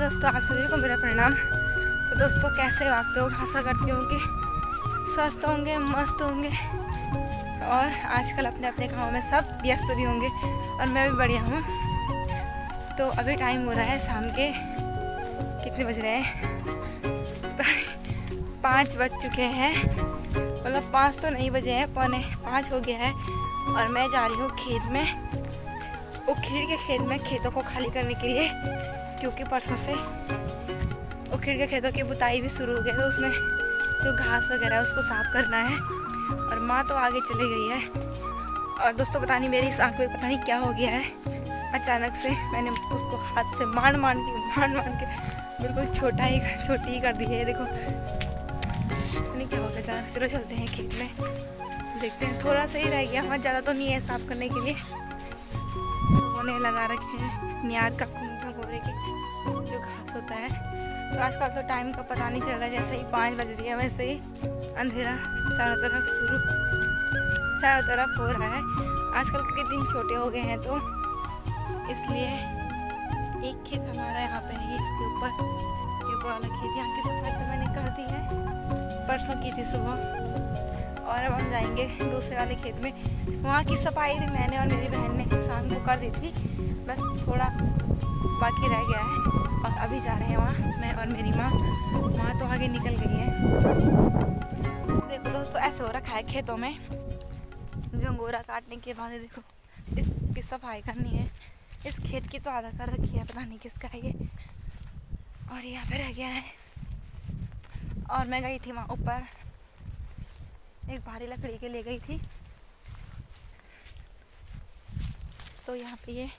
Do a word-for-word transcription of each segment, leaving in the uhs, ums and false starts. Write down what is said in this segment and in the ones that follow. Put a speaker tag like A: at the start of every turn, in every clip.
A: दोस्तों, आप सभी को मेरा प्रणाम। तो दोस्तों, कैसे हो आप लोग? आशा करती हूँ कि स्वस्थ होंगे, मस्त होंगे और आजकल अपने अपने कामों में सब व्यस्त भी होंगे और मैं भी बढ़िया हूँ। तो अभी टाइम हो रहा है शाम के, कितने बज रहे हैं? पाँच बज चुके हैं, मतलब पाँच तो नहीं बजे हैं, पौने पाँच हो गया है और मैं जा रही हूँ खेत में, उखीड़ के खेत में, खेतों को खाली करने के लिए, क्योंकि परसों से उखीड़ के खेतों की बुताई भी शुरू हो गई, तो उसमें जो घास वगैरह है उसको साफ करना है। और माँ तो आगे चली गई है। और दोस्तों, पता नहीं मेरी इस आँख में पता नहीं क्या हो गया है, अचानक से मैंने उसको हाथ से मान मान के मान मान के बिल्कुल छोटा ही छोटी ही कर दी है। देखो नहीं क्या होगा अचानक। चलो चलते हैं खेत में, देखते हैं। थोड़ा सा ही रह गया, वहाँ ज़्यादा तो नहीं है साफ करने के लिए। लोगों ने लगा रखे हैं नियार का कुंजा गोरे के जो घास होता है। तो आजकल तो टाइम का पता नहीं चल रहा है, जैसे ही पाँच बज रही है वैसे ही अंधेरा चारों तरफ शुरू चारों तरफ हो रहा है। आजकल के दिन छोटे हो गए हैं, तो इसलिए एक खेत हमारा यहाँ पे है, इसके ऊपर ये वाला खेत, यहाँ की सफाई तो मैंने कर दी है, परसों की थी सुबह। और अब हम जाएंगे दूसरे वाले खेत में। वहाँ की सफाई भी मैंने और मेरी बहन ने शाम को कर दी थी, बस थोड़ा बाकी रह गया है। और अभी जा रहे हैं वहाँ, मैं और मेरी माँ। माँ तो आगे निकल गई है। देखो दोस्तों, ऐसे हो रखा है खेतों में, झंगोरा काटने के बाद देखो इसकी सफाई करनी है। इस खेत की तो आधा कर रखी है, पता नहीं किसका है ये। और यहाँ पे रह गया है। और मैं गई थी वहाँ ऊपर, एक भारी लकड़ी के ले गई थी, तो यहाँ पे ये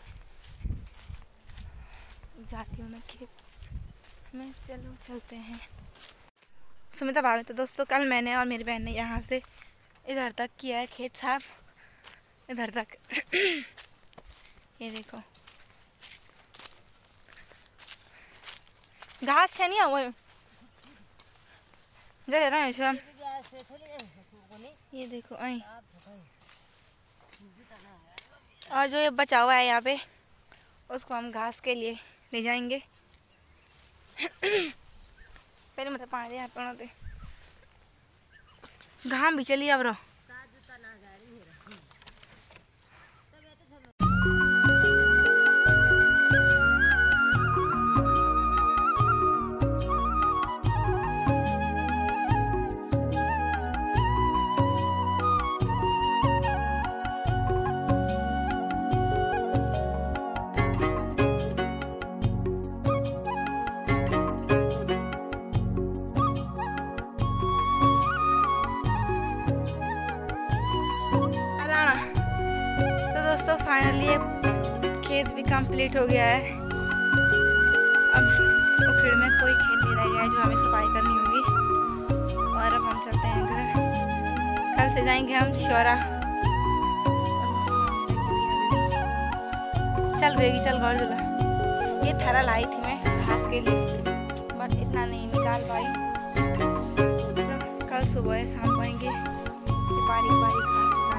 A: जाती हूँ मैं खेत में। चलो चलते हैं। सुमिता भाभी, तो दोस्तों कल मैंने और मेरी बहन ने यहाँ से इधर तक किया है खेत साफ, इधर तक। ये देखो घास है नहीं वो जले रहा है सब। ये देखो आई, और जो ये बचा हुआ है यहाँ पे, उसको हम घास के लिए ले जाएंगे। पहले मतलब पानी यहाँ पे घाम भी चली अब रहो। दोस्तों फाइनली ये खेत भी कंप्लीट हो गया है। अब उखीड़ में कोई खेत नहीं रह गया है जो हमें सफाई करनी होगी। और अब हम चलते हैं घर। कल से जाएंगे हम शौरा। चल बेगी चल घर चला। ये थरा लाई थी मैं घास के लिए, बट इतना नहीं निकाल पाई। कल सुबह शाम को आएंगे, बारीक बारीक घास